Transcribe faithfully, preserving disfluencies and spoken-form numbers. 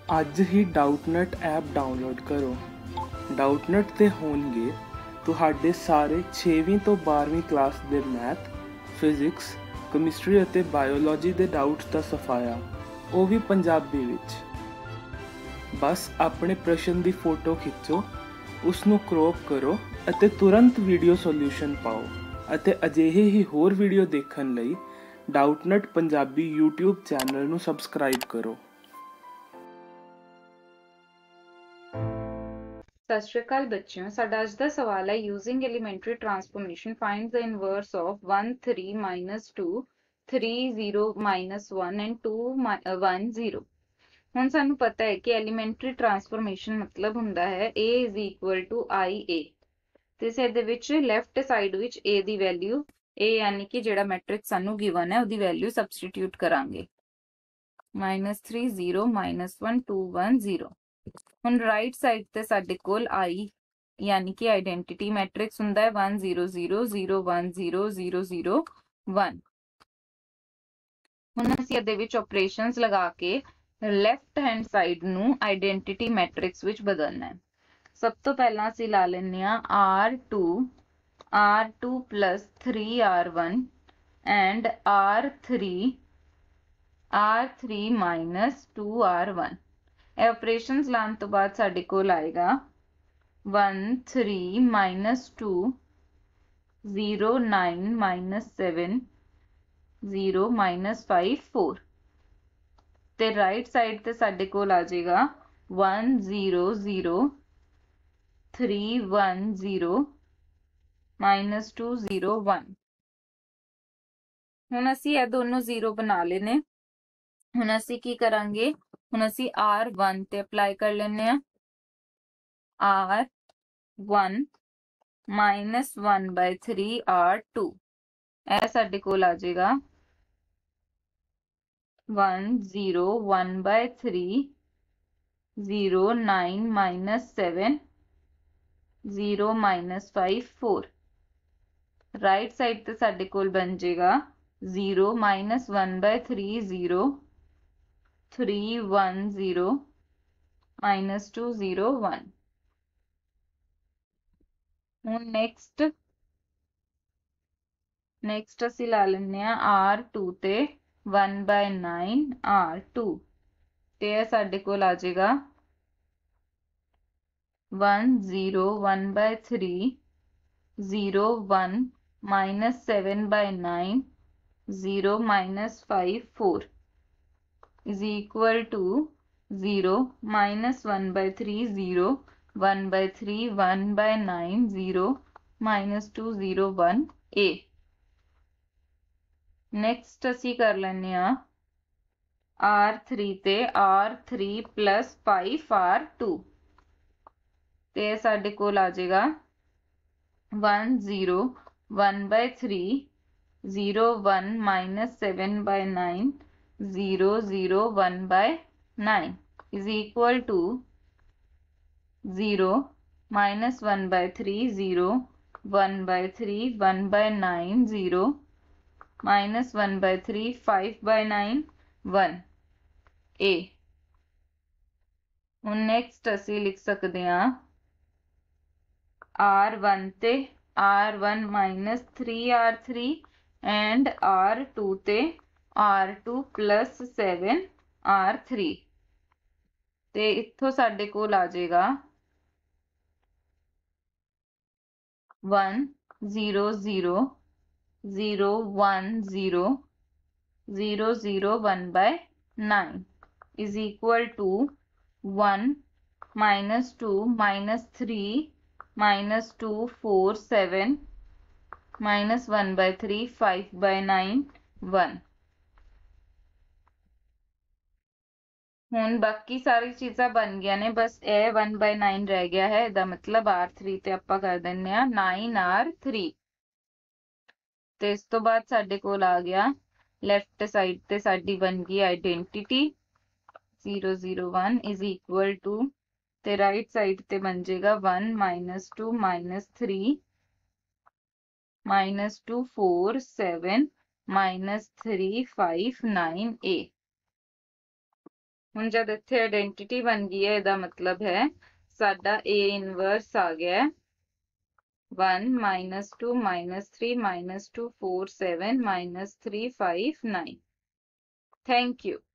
ਅੱਜ ਹੀ Doubtnut app download ਕਰੋ। ਡਾਊਟਨਟ 'ਤੇ ਹੋਣਗੇ ਤੁਹਾਡੇ ਸਾਰੇ ਛੇਵੀਂ ਤੋਂ ਬਾਰ੍ਹਵੀਂ ਕਲਾਸ ਦੇ ਮੈਥ, ਫਿਜ਼ਿਕਸ, ਕੈਮਿਸਟਰੀ ਅਤੇ ਬਾਇਓਲੋਜੀ ਦੇ ਡਾਊਟਸ ਦਾ ਸਫਾਇਆ, ਉਹ ਵੀ ਪੰਜਾਬੀ ਵਿੱਚ। ਬਸ ਆਪਣੇ ਪ੍ਰਸ਼ਨ ਦੀ ਫੋਟੋ ਖਿੱਚੋ, ਉਸ ਨੂੰ ਕ੍ਰੌਪ ਕਰੋ ਅਤੇ ਤੁਰੰਤ ਵੀਡੀਓ ਸੋਲਿਊਸ਼ਨ ਪਾਓ। ਅਤੇ ਅਜਿਹੇ ਹੀ ਹੋਰ ਵੀਡੀਓ ਦੇਖਣ ਲਈ ਡਾਊਟਨਟ ਪੰਜਾਬੀ ਯੂਟਿਊਬ ਚੈਨਲ ਨੂੰ ਸਬਸਕ੍ਰਾਈਬ ਕਰੋ। ਸਤਿ ਸ਼੍ਰੀ ਅਕਾਲ ਬੱਚਿਓ, ਸਾਡਾ ਅੱਜ ਦਾ ਸਵਾਲ ਹੈ using elementary transformation find the inverse of one three minus two three zero minus one and two one zero। ਹੁਣ ਸਾਨੂੰ ਪਤਾ ਹੈ ਕਿ ਐਲੀਮੈਂਟਰੀ ਟਰਾਂਸਫੋਰਮੇਸ਼ਨ ਮਤਲਬ ਹੁੰਦਾ ਹੈ a is equal to ia ਤੇ ਇਹਦੇ ਵਿੱਚ ਲੈਫਟ ਸਾਈਡ ਵਿੱਚ a ਦੀ ਵੈਲਿਊ a ਯਾਨੀ ਕਿ ਜਿਹੜਾ ਮੈਟ੍ਰਿਕਸ ਸਾਨੂੰ ਗਿਵਨ ਹੈ ਉਹਦੀ ਵੈਲਿਊ ਸਬਸਟੀਟਿਊਟ ਕਰਾਂਗੇ minus three zero minus one two one zero। ਹੁਣ ਰਾਈਟ ਸਾਈਡ ਤੇ ਸਾਡੇ ਕੋਲ i ਯਾਨੀ ਕਿ ਆਇਡੈਂਟੀਟੀ ਮੈਟ੍ਰਿਕਸ ਹੁੰਦਾ ਹੈ one zero zero zero one zero zero zero one। ਹੁਣ ਅਸੀਂ ਇਹਦੇ ਵਿੱਚ ਆਪਰੇਸ਼ਨਸ ਲਗਾ ਕੇ ਲੈਫਟ ਹੈਂਡ ਸਾਈਡ ਨੂੰ ਆਇਡੈਂਟੀਟੀ ਮੈਟ੍ਰਿਕਸ ਵਿੱਚ ਬਦਲਣਾ ਹੈ। ਸਭ ਤੋਂ ਪਹਿਲਾਂ ਅਸੀਂ ਲਾ ਲੈਂਦੇ ਹਾਂ R two R two plus three R one and R three R three minus two R one। ਇਹ ਆਪਰੇਸ਼ਨਸ ਲਾਉਣ ਤੋਂ ਬਾਅਦ ਸਾਡੇ ਕੋਲ ਆਏਗਾ one three minus two zero nine minus seven zero minus five four ਤੇ ਰਾਈਟ ਸਾਈਡ ਤੇ ਸਾਡੇ ਕੋਲ ਆ ਜਾਏਗਾ one zero zero three one zero minus two zero one। ਹੁਣ ਅਸੀਂ ਇਹ ਦੋਨੋਂ ਜ਼ੀਰੋ ਬਣਾ ਲੈਨੇ। ਹੁਣ ਅਸੀਂ ਕੀ ਕਰਾਂਗੇ, ਹੁਣ ਅਸੀਂ R one ਤੇ ਅਪਲਾਈ ਕਰ ਲੈਨੇ ਆ R one minus one by three R two। ਇਹ ਸਾਡੇ ਕੋਲ ਆ ਜਾਏਗਾ one zero one by three zero nine minus seven zero minus five four। Right side ਤੇ ਸਾਡੇ ਕੋਲ ਬਣ ਜਾਏਗਾ zero minus one by three zero three one zero minus two zero one। ਹੁਣ ਨੈਕਸਟ ਨੈਕਸਟ ਅਸੀਂ ਲਾ ਲੈਂਦੇ ਆ R two ਤੇ one by nine R two ਤੇ ਇਹ ਸਾਡੇ ਕੋਲ ਆ ਜਾਏਗਾ one zero one by three zero one minus seven by nine zero minus five four is equal to zero minus one by three zero one by three one by nine zero minus two zero one a। next ਅਸੀਂ ਕਰ ਲੈਂਦੇ ਆ R three ਤੇ R three plus five R two ਤੇ ਸਾਡੇ ਕੋਲ ਆ ਜਾਏਗਾ one zero one by three zero one minus seven by nine zero zero one by nine is equal to zero minus one by three zero one by three one by nine zero minus one by three five by nine one a। ਹੁਣ next ਅਸੀਂ ਲਿਖ ਸਕਦੇ ਹਾਂ R one ਤੇ R one minus three R three and R two ਤੇ R two plus seven R three ਤੇ ਇੱਥੋਂ ਸਾਡੇ ਕੋਲ ਆ ਜਾਏਗਾ one zero zero zero one zero zero zero one by nine is equal to one minus two minus three minus two four seven minus one by three five by nine one। ਹੁਣ ਬਾਕੀ ਸਾਰੀ ਚੀਜ਼ਾਂ ਬਣ ਗਈਆਂ ਨੇ, ਬਸ ਇਹ one by nine ਰਹਿ ਗਿਆ ਹੈ। ਇਹਦਾ ਮਤਲਬ R three ਤੇ ਆਪਾਂ ਕਰ ਦਿੰਨੇ ਆ nine R three ਤੇ ਇਸ ਤੋਂ ਬਾਅਦ ਸਾਡੇ ਕੋਲ ਆ ਗਿਆ ਲੈਫਟ ਸਾਈਡ ਤੇ ਸਾਡੀ ਬਣ ਗਈ identity zero zero one is equal to ਤੇ ਰਾਈਟ ਸਾਈਡ ਤੇ ਬਣ ਜਾਏਗਾ one minus two minus three minus two four seven minus three five nine a। ਹੁਣ ਜਦ ਇੱਥੇ ਆਇਡੈਂਟੀਟੀ ਬਣ ਗਈ ਹੈ ਇਹਦਾ ਮਤਲਬ ਹੈ ਸਾਡਾ A ਇਨਵਰਸ ਆ ਗਿਆ one minus two minus three minus two four seven minus three five nine. Thank you.